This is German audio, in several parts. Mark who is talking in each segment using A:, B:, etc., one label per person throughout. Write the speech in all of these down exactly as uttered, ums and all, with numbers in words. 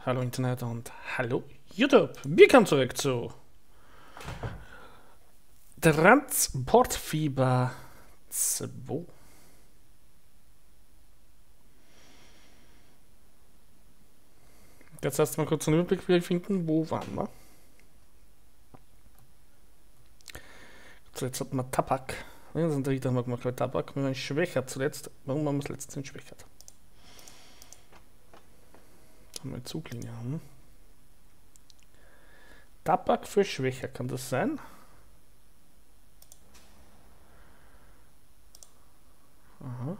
A: Hallo Internet und hallo YouTube. Willkommen zurück zu Transportfieber zwei. Jetzt erst mal kurz einen Überblick finden, wo waren wir? Zuletzt hatten wir Tabak. Ja, das dritte haben wir gemacht, weil Tabak. Wir waren schwächer zuletzt. Warum haben wir das letzte entschwächert? Haben wir eine Zuglinie haben. Tabak für schwächer, kann das sein? Aha.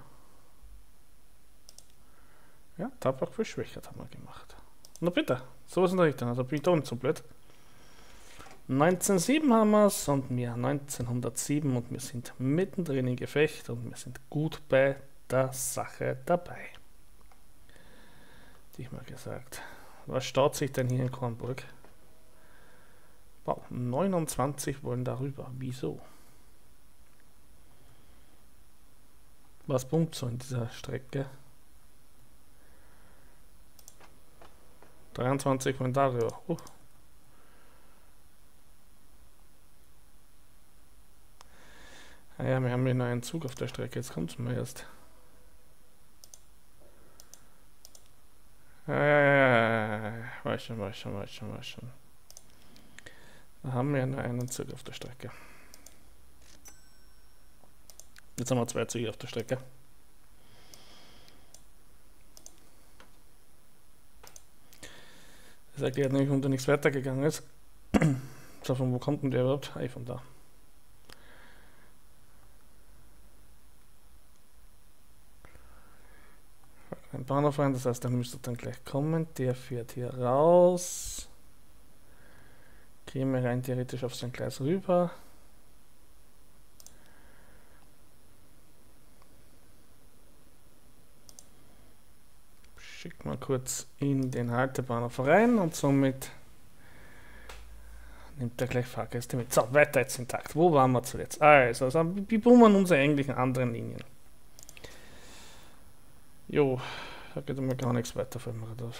A: Ja, Tabak für schwächer haben wir gemacht. Na bitte, sowas in der Richtung, also bin ich doch nicht so blöd. neunzehnhundertsieben haben wir es und wir neunzehnhundertsieben und wir sind mittendrin im Gefecht und wir sind gut bei der Sache dabei. Die ich mal gesagt. Was staut sich denn hier in Kornburg? Wow, neunundzwanzig wollen darüber. Wieso? Was pumpt so in dieser Strecke? dreiundzwanzig wollen darüber. Uh. Ah ja, wir haben hier noch einen Zug auf der Strecke. Jetzt kommt es mir erst. Ja, ja, ja, ja. Weiß schon, weiß schon, weiß schon, weiß schon. Da haben wir noch einen Zug auf der Strecke. Jetzt haben wir zwei Züge auf der Strecke. Das erklärt nämlich, warum da nichts weitergegangen ist. So, von wo kommt denn der überhaupt? Hey, von da. Ein Bahnhof rein, das heißt, der müsste dann gleich kommen. Der fährt hier raus. Käme rein theoretisch auf sein Gleis rüber. Schick mal kurz in den Haltebahnhof rein und somit nimmt er gleich Fahrgäste mit. So, weiter jetzt intakt. Wo waren wir zuletzt? Also, also wir bummern unsere eigentlichen anderen Linien. Jo, da geht mir gar nichts weiter für mich drauf.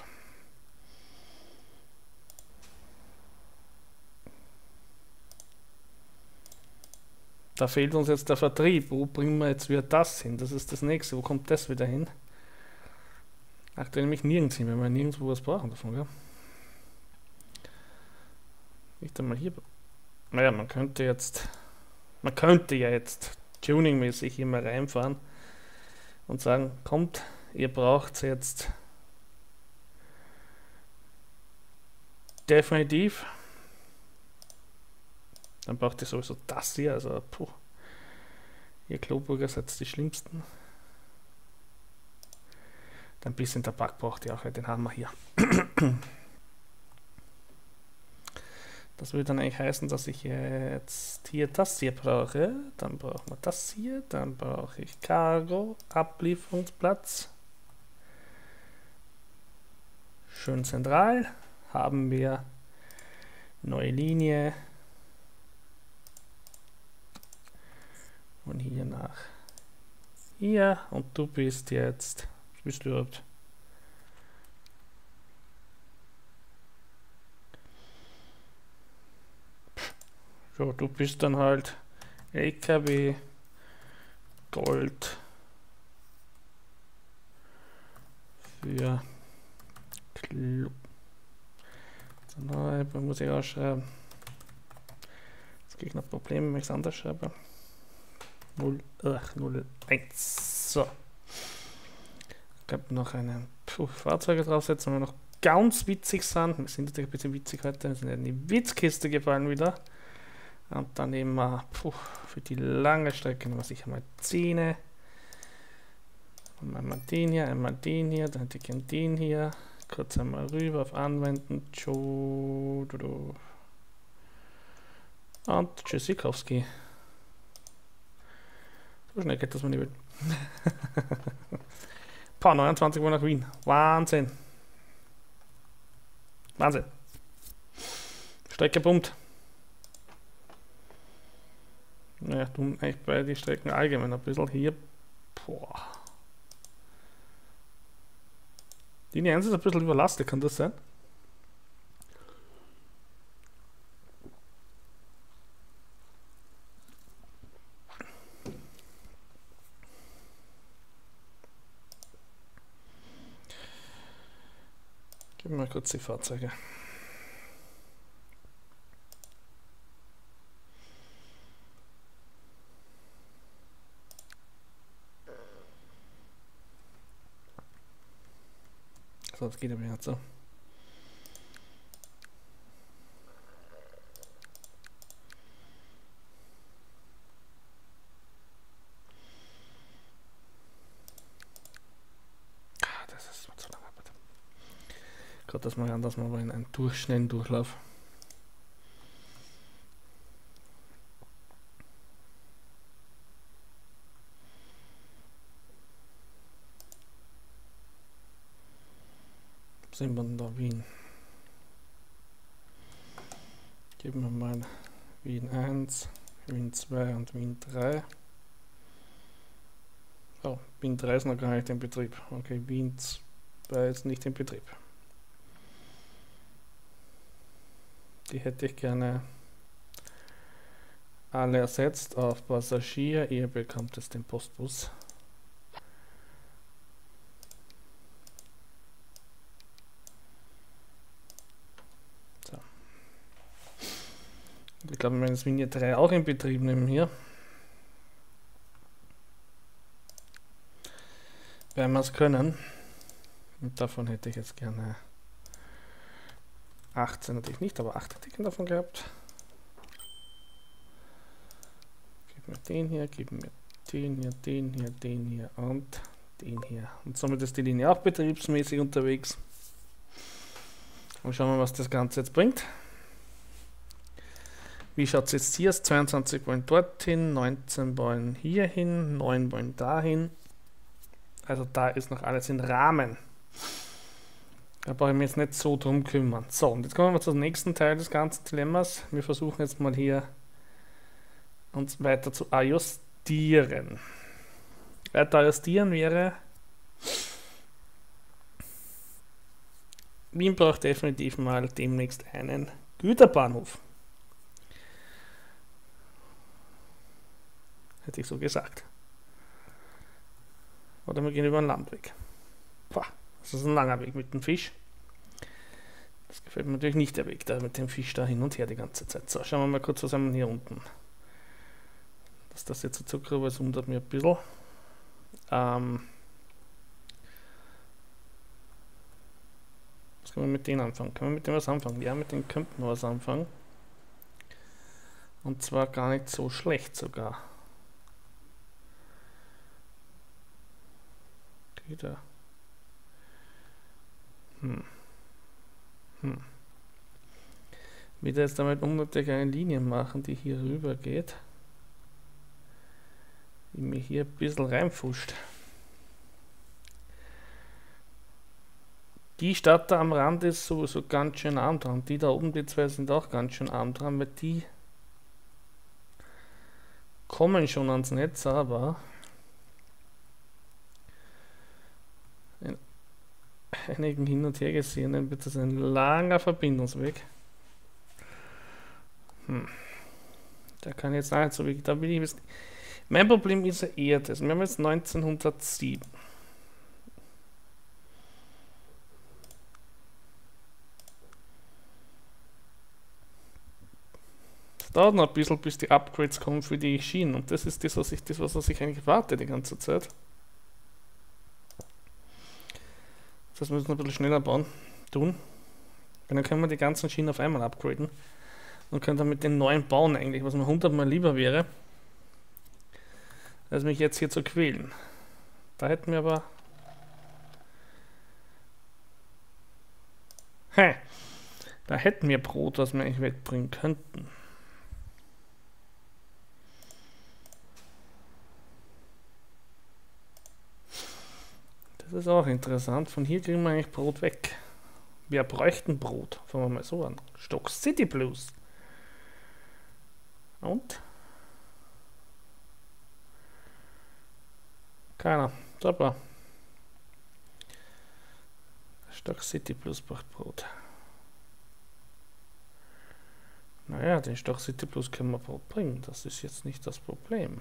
A: Da fehlt uns jetzt der Vertrieb. Wo bringen wir jetzt wieder das hin? Das ist das nächste. Wo kommt das wieder hin? Aktuell nämlich nirgends hin, wenn wir nirgendwo was brauchen davon, ja? Nicht einmal hier. Naja, man könnte jetzt, man könnte ja jetzt tuningmäßig hier mal reinfahren und sagen, kommt, ihr braucht jetzt definitiv, dann braucht ihr sowieso das hier, also puh, ihr Kloburger seid die schlimmsten. Ein bisschen Tabak braucht ihr auch, den haben wir hier. Das würde dann eigentlich heißen, dass ich jetzt hier das hier brauche. Dann brauchen wir das hier. Dann brauche ich Cargo, Ablieferungsplatz. Schön zentral. Haben wir neue Linie. Und hier nach hier. Und du bist jetzt... Bist du überhaupt? So, du bist dann halt L K W Gold für Club. So, neu, muss ich ausschreiben. Jetzt kriege ich noch Probleme, wenn ich es anders schreibe. null eins. So. Könnten noch eine Puh, Fahrzeuge draufsetzen, wenn wir noch ganz witzig sind. Wir sind natürlich ein bisschen witzig heute, wir sind in die Witzkiste gefallen wieder. Und dann nehmen wir puh, für die lange Strecke nehmen wir sicher mal zehn. Einmal den hier, einmal den hier, dann hätte ich den hier. Kurz einmal rüber auf Anwenden. Und Tschüssikowski. So schnell geht das, wenn ich will. Paar neunundzwanzig Uhr nach Wien. Wahnsinn. Wahnsinn. Strecke pumpt. Naja, tun eigentlich bei den Strecken allgemein ein bisschen hier. Boah. Linie eins ist ein bisschen überlastet, kann das sein? Gib mir mal kurz die Fahrzeuge. So, das geht aber nicht so. Das ist zu lange. Gott, das mal anders mal in einen durch, schnellen Durchlauf. Sind wir denn da? Wien. Geben wir mal Wien eins, Wien zwei und Wien drei. Oh, Wien drei ist noch gar nicht in Betrieb. Okay, Wien zwei ist nicht in Betrieb. Die hätte ich gerne alle ersetzt auf Passagier. Ihr bekommt es den Postbus. So. Ich glaube, wir werden das Wien drei auch in Betrieb nehmen hier. Werden wir es können. Und davon hätte ich jetzt gerne achtzehn natürlich nicht, aber acht hätte ich davon gehabt. Gib mir den hier, gib mir den hier, den hier, den hier und den hier. Und somit ist die Linie auch betriebsmäßig unterwegs. Und schauen wir mal, was das Ganze jetzt bringt. Wie schaut es jetzt hier aus? zweiundzwanzig wollen dorthin, neunzehn wollen hier hin, neun wollen dahin. Also da ist noch alles im Rahmen. Da brauche ich mich jetzt nicht so drum kümmern. So, und jetzt kommen wir zum nächsten Teil des ganzen Dilemmas. Wir versuchen jetzt mal hier uns weiter zu adjustieren. Weiter adjustieren wäre, Wien braucht definitiv mal demnächst einen Güterbahnhof. Hätte ich so gesagt. Oder wir gehen über einen Landweg. Boah, das ist ein langer Weg mit dem Fisch. Das gefällt mir natürlich nicht, der Weg da mit dem Fisch da hin und her die ganze Zeit. So, schauen wir mal kurz, was haben wir hier unten. Dass das jetzt so Zucker ist, wundert mir ein bisschen. Ähm, was können wir mit denen anfangen? Können wir mit dem was anfangen? Ja, mit denen könnten wir was anfangen. Und zwar gar nicht so schlecht sogar. Wieder. Hm. Hm. Wieder jetzt damit unbedingt eine Linie machen, die hier rüber geht. Die mir hier ein bisschen reinfuscht. Die Stadt da am Rand ist sowieso ganz schön arm dran. Die da oben, die zwei sind auch ganz schön arm dran, weil die kommen schon ans Netz, aber in einigen Hin- und Hergesehenen wird das ein langer Verbindungsweg. Hm. Da kann ich jetzt auch nicht so wirklich, da will ich wissen. Mein Problem ist ja eher das. Wir haben jetzt neunzehnhundertsieben. Es dauert noch ein bisschen, bis die Upgrades kommen für die Schienen. Und das ist das, was ich, das, was ich eigentlich warte die ganze Zeit. Das müssen wir ein bisschen schneller bauen, tun. Und dann können wir die ganzen Schienen auf einmal upgraden. Und können dann mit den neuen bauen eigentlich, was mir hundertmal lieber wäre, als mich jetzt hier zu quälen. Da hätten wir aber... Hä? Da hätten wir Brot, was wir eigentlich wegbringen könnten. Das ist auch interessant. Von hier kriegen wir eigentlich Brot weg. Wir bräuchten Brot. Fangen wir mal so an. Stock City Blues. Und? Keiner. Super. Stock City Plus braucht Brot. Naja, den Stock City Plus können wir Brot bringen. Das ist jetzt nicht das Problem.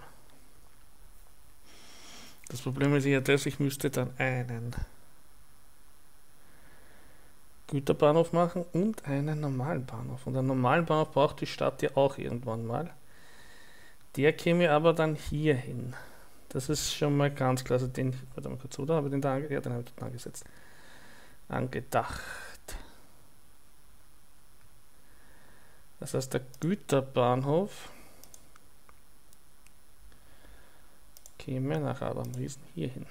A: Das Problem ist ja das, ich müsste dann einen Güterbahnhof machen und einen normalen Bahnhof. Und einen normalen Bahnhof braucht die Stadt ja auch irgendwann mal. Der käme aber dann hier hin. Das ist schon mal ganz klar. Also den, warte mal kurz, oder? Habe ich den da, ja, den habe ich dort angesetzt. Angedacht. Das heißt, der Güterbahnhof käme nach Adamriesen hier hin.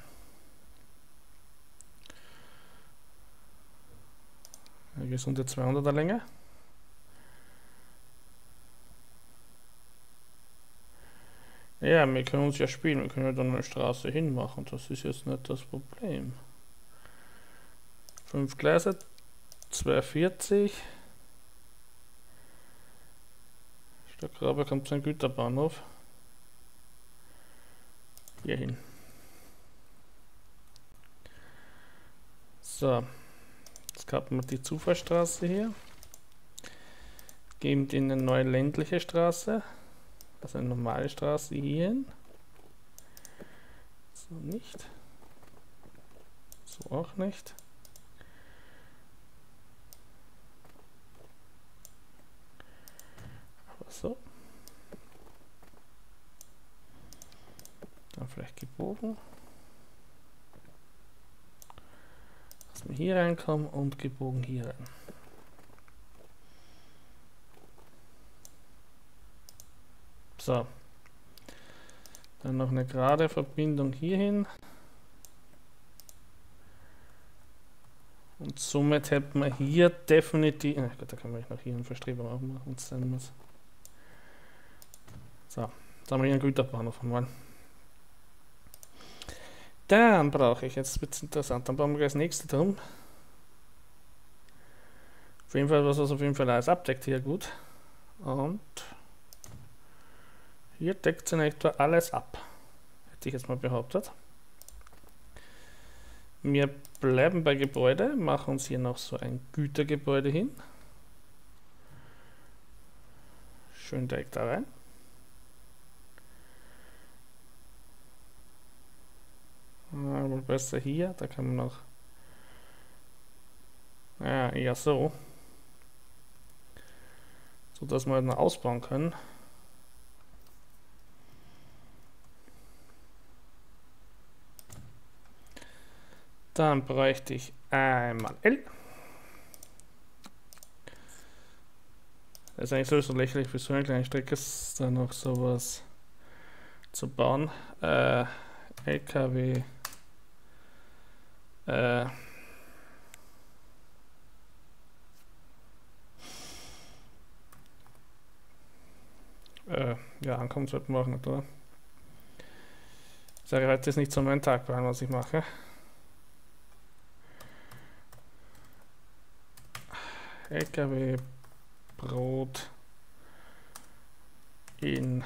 A: Eine gesunde zweihunderter Länge. Ja, wir können uns ja spielen, wir können ja dann eine Straße hinmachen, das ist jetzt nicht das Problem. Fünf Gleise, zweihundertvierzig. Statt Grabe kommt sein Güterbahnhof hier hin. So, jetzt kappen wir die Zufahrtsstraße hier, geben die eine neue ländliche Straße. Also eine normale Straße hier hin. So nicht. So auch nicht. Aber so. Dann vielleicht gebogen. Dass wir hier reinkommen und gebogen hier rein. So, dann noch eine gerade Verbindung hierhin und somit hätten wir hier definitiv, ach Gott, da kann man noch hier eine Verstrebung auch machen, wenn es sein muss. So, jetzt haben wir hier einen Güterbahnhof einmal. Dann brauche ich, jetzt wird es interessant, dann brauchen wir das nächste drum. Auf jeden Fall, was das auf jeden Fall alles abdeckt hier gut. Und hier deckt es in etwa alles ab, hätte ich jetzt mal behauptet. Wir bleiben bei Gebäude, machen uns hier noch so ein Gütergebäude hin. Schön direkt da rein. Aber besser hier, da kann man noch, ja, eher so, so dass wir noch ausbauen können. Dann bräuchte ich einmal L. Das ist eigentlich sowieso lächerlich für so eine kleine Strecke, ist da noch sowas zu bauen. Äh, L K W. Äh, äh, ja, ankommen sollten wir auch nicht, oder? Ich sage, heute ist nicht so mein Tagplan, was ich mache. L K W Brot in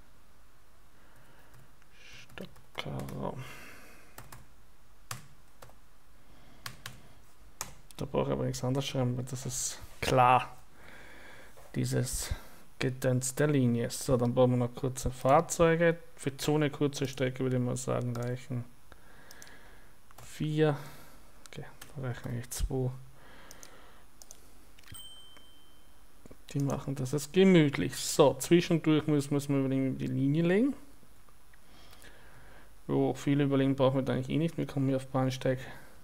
A: Stockerau. Da brauche ich aber nichts anderes schreiben, weil das ist klar. Dieses Gedöns der Linie. So, dann brauchen wir noch kurze Fahrzeuge. Für so eine kurze Strecke würde ich mal sagen, reichen vier. Okay, da reichen eigentlich zwei. Die machen das jetzt gemütlich. So, zwischendurch müssen wir überlegen, die Linie legen. So, viele überlegen brauchen wir da eigentlich eh nicht. Wir kommen hier auf Bahnsteig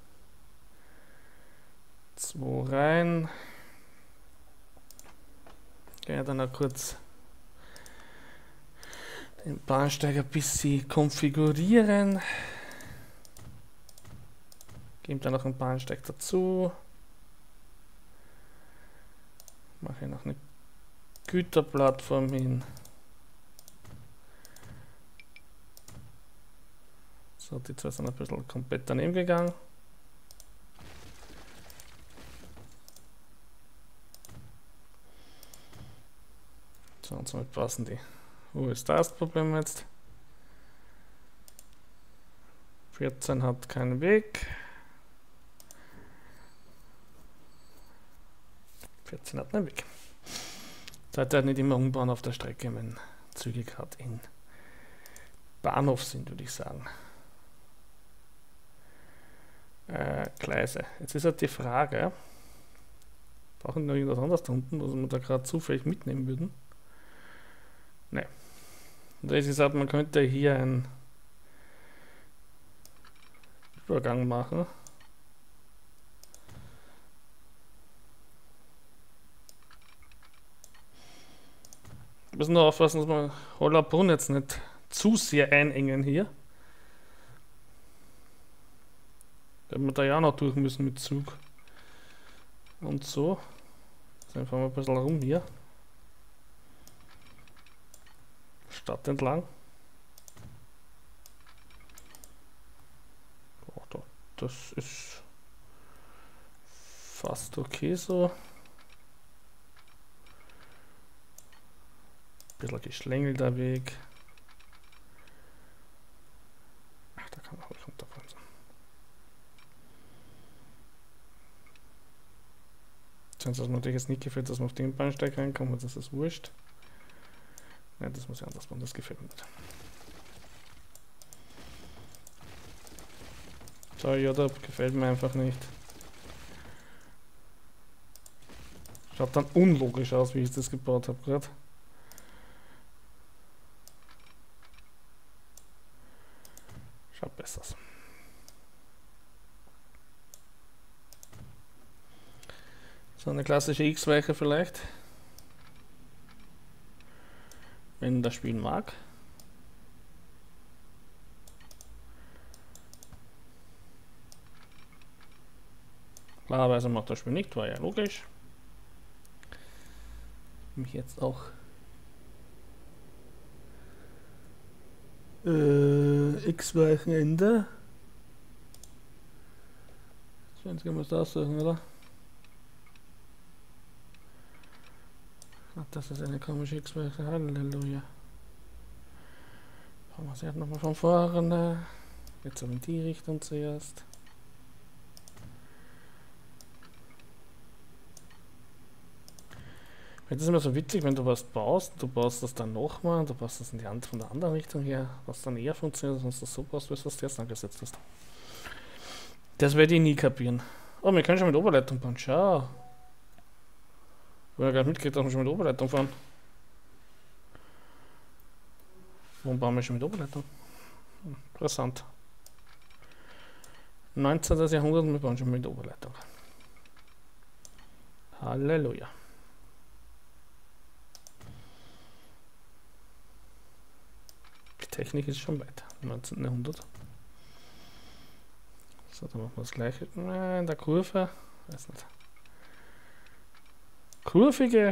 A: zwei rein. Ja, dann noch kurz den Bahnsteig ein bisschen konfigurieren. Geben dann noch einen Bahnsteig dazu. Mache noch eine Güterplattform hin. So, die zwei sind ein bisschen komplett daneben gegangen. So, und somit passen die. Wo ist das Problem jetzt? vierzehn hat keinen Weg. vierzehn hat einen Weg. Sollte halt nicht immer umbauen auf der Strecke, wenn Züge gerade in Bahnhof sind, würde ich sagen. Äh, Gleise. Jetzt ist halt die Frage, Brauchen wir noch irgendwas anderes da unten, was wir da gerade zufällig mitnehmen würden? Ne. Und das ist halt, man könnte hier einen Übergang machen. Wir müssen nur aufpassen, dass wir Hollabrunn jetzt nicht zu sehr einengen hier. Wenn wir da ja noch durch müssen mit Zug. Und so. Dann fahren wir ein bisschen rum hier. Stadt entlang. Oh, da, das ist fast okay so. Bisschen geschlängelter Weg. Ach, da kann man auch runterbremsen. Sonst ist natürlich jetzt nicht gefällt, dass man auf den Bahnsteig reinkommt, das ist wurscht. Nein, das muss ja anders machen, das gefällt mir nicht. So, ja, da gefällt mir einfach nicht. Schaut dann unlogisch aus, wie ich das gebaut habe gerade. Schaut besser aus. So eine klassische X-Weiche vielleicht. Wenn das Spiel mag. Klarerweise macht das Spiel nicht, war ja logisch. Mich jetzt auch äh, X-Weichenende. Jetzt können wir es aussuchen, oder? Ach, das ist eine komische X-Weiche. Halleluja. Fangen wir es halt nochmal von vorne. Jetzt aber in die Richtung zuerst. Das ist immer so witzig, wenn du was baust, du baust das dann nochmal, du baust das in die Hand von der anderen Richtung her, was dann eher funktioniert, als wenn du das so baust, was du erst angesetzt hast. Das werde ich nie kapieren. Oh, wir können schon mit Oberleitung bauen, schau. Ich habe ja gar nicht mitgekriegt, dass wir schon mit Oberleitung fahren. Warum bauen wir schon mit Oberleitung? Hm, interessant. neunzehnten. Jahrhundert und wir bauen schon mit Oberleitung. Halleluja. Die Technik ist schon weiter. neunzehnten. Jahrhundert. So, dann machen wir das gleiche. In der Kurve. Weiß nicht. Kurvige.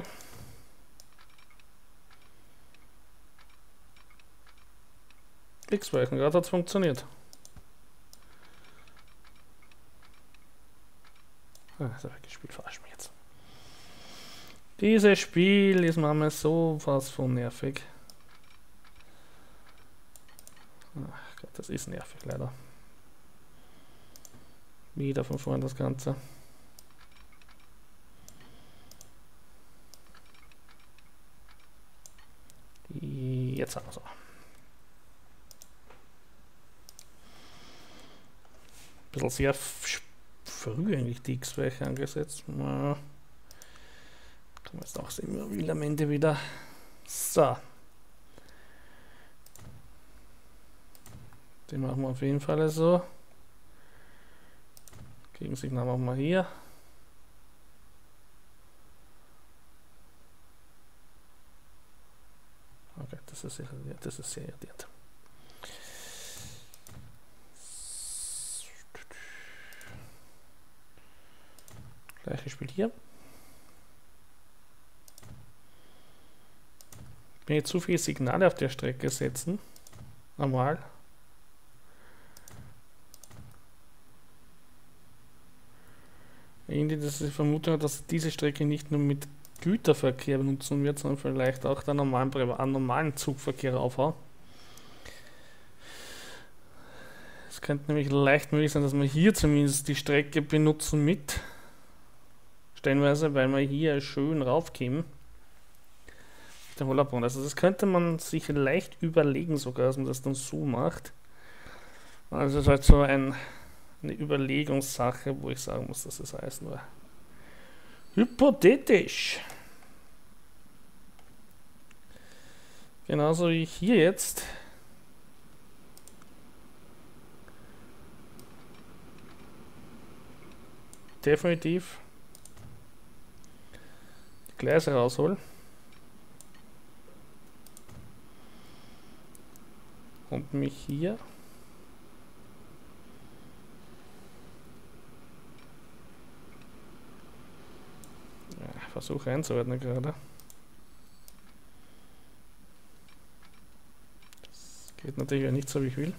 A: X-Weichen, gerade hat es funktioniert. Ah, das habe ich gespielt, verarsch mich jetzt. Dieses Spiel ist manchmal so was von nervig. Ach Gott, das ist nervig leider. Wieder von vorne das Ganze. Jetzt haben wir es auch. Ein bisschen sehr früh eigentlich die X-Weiche angesetzt. Na, kann man jetzt auch sehen, wie am Ende wieder. So. Den machen wir auf jeden Fall so. Gegensignal machen wir hier. Okay, das ist sehr, das ist sehr irritiert. Gleiches Spiel hier. Wenn ich zu viele Signale auf der Strecke setzen, normal. Irgendwie, das ist die Vermutung, dass diese Strecke nicht nur mit Güterverkehr benutzen wird, sondern vielleicht auch den normalen, normalen Zugverkehr aufhauen. Es könnte nämlich leicht möglich sein, dass wir hier zumindest die Strecke benutzen mit. Stellenweise, weil wir hier schön raufkämen. Der Hollabrunn. Also das könnte man sich leicht überlegen sogar, dass man das dann so macht. Also es ist halt so ein, eine Überlegungssache, wo ich sagen muss, das ist alles nur Hypothetisch. Genauso wie ich hier jetzt definitiv die Gleise raushol und mich hier ja, versuche einzuordnen gerade. Das geht natürlich auch nicht so wie ich will.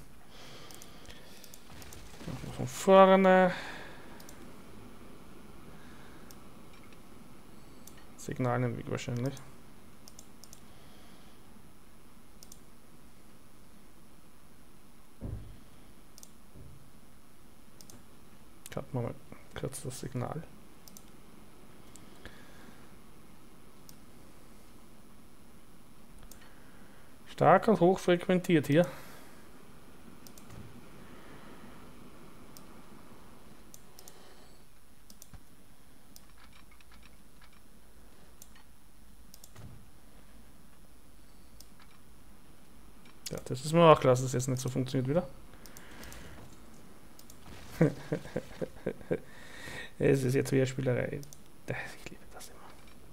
A: Von vorne Signal im Weg wahrscheinlich. Cutten wir mal kurz das Signal. Stark und hoch frequentiert hier. Ja, das ist mir auch klar, dass es jetzt nicht so funktioniert wieder. Es ist jetzt wieder Spielerei. Ich liebe das immer.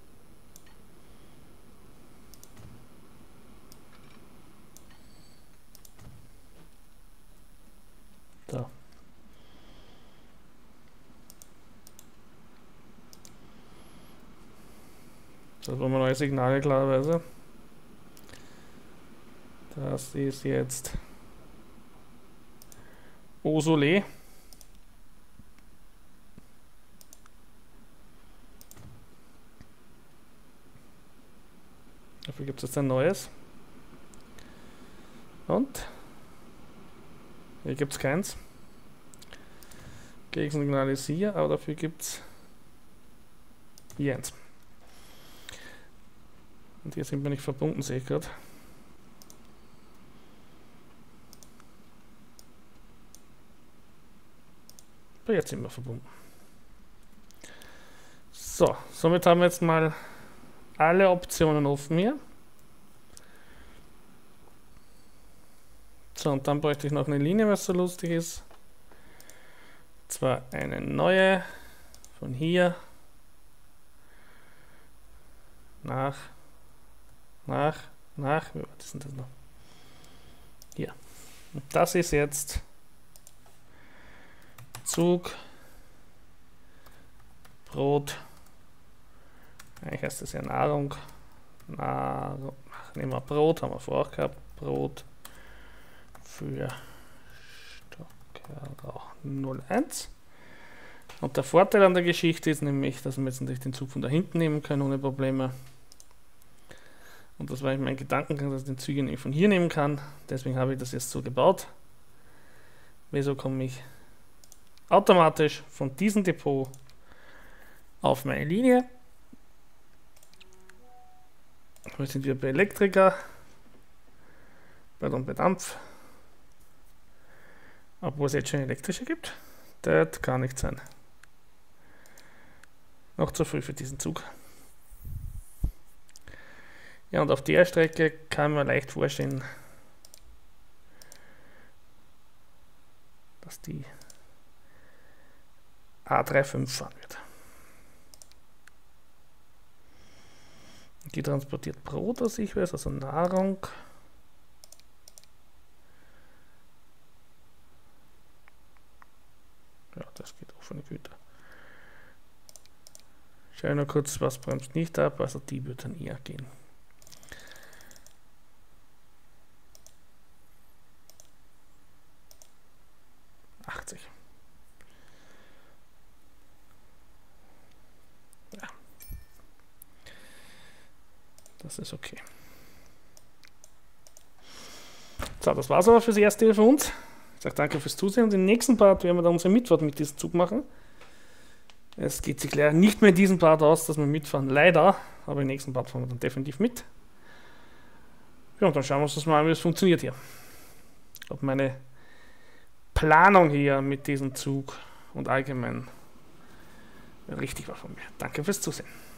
A: So. Das waren neue Signale klarerweise. Das ist jetzt Osole. Dafür gibt es jetzt ein neues. Und hier gibt es keins. Gegensignal ist hier, aber dafür gibt es hier eins. Und hier sind wir nicht verbunden, sehe ich gerade. Aber jetzt sind wir verbunden. So, somit haben wir jetzt mal alle Optionen offen hier. So, und dann bräuchte ich noch eine Linie, was so lustig ist. Und zwar eine neue von hier nach, nach, nach, wie weit ist denn das noch? Hier. Und das ist jetzt Zug, Brot, eigentlich heißt das ja Nahrung, Nahrung, nehmen wir Brot, haben wir vorher gehabt, Brot für Stockerau null eins. Und der Vorteil an der Geschichte ist nämlich, dass wir jetzt natürlich den Zug von da hinten nehmen können, ohne Probleme. Und das war ich mein Gedankengang, dass ich den Züge nicht von hier nehmen kann, deswegen habe ich das jetzt so gebaut. Wieso komme ich automatisch von diesem Depot auf meine Linie. Hier sind wir bei Elektriker, pardon, bei Dampf, obwohl es jetzt schon elektrische gibt. Das kann nicht sein. Noch zu früh für diesen Zug. Ja, und auf der Strecke kann man leicht vorstellen, dass die A fünfunddreißig fahren wird. Die transportiert Brot, was ich weiß, also Nahrung. Ja, das geht offene Güter. Schau nur kurz, was bremst nicht ab, also die wird dann eher gehen. achtzig. Ja. Das ist okay. So, das war es aber fürs Erste für uns. Ich sage danke fürs Zusehen und im nächsten Part werden wir dann unsere Mitfahrt mit diesem Zug machen. Es geht sich leider nicht mehr in diesem Part aus, dass wir mitfahren, leider, aber im nächsten Part fahren wir dann definitiv mit. Ja, und dann schauen wir uns das mal an, wie es funktioniert hier. Ob meine Planung hier mit diesem Zug und allgemein Richtig war von mir. Danke fürs Zusehen.